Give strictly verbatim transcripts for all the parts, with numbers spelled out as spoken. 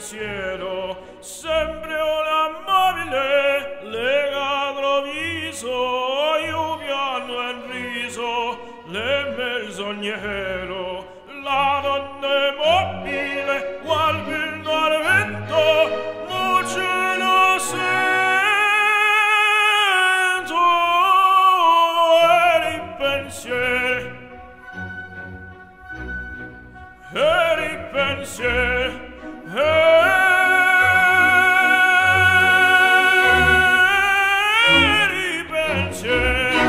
pensiero, sempre un'amabile legato viso, io piano e riso, le menzognero, la donna mobile, qual vino al vento, non ce lo sento, eri pensiero, eri pensiero, eri pensiero.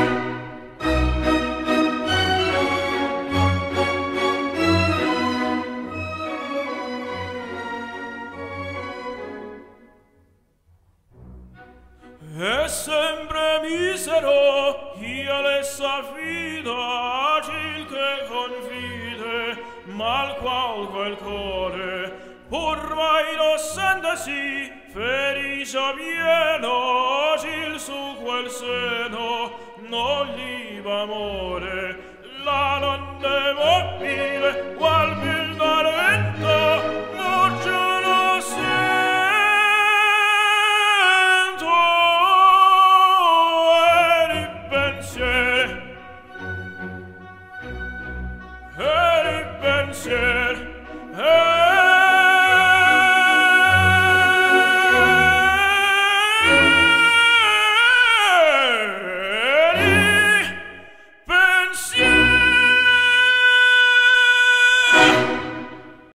E sempre misero io le s'affida cil che confide mal qual quel core pur mai lo sentesi felice pieno cil su quel seno non gli va amore la nonne mobile qual vil dal vento non ce lo sento eri pensiero eri pensiero eri pensiero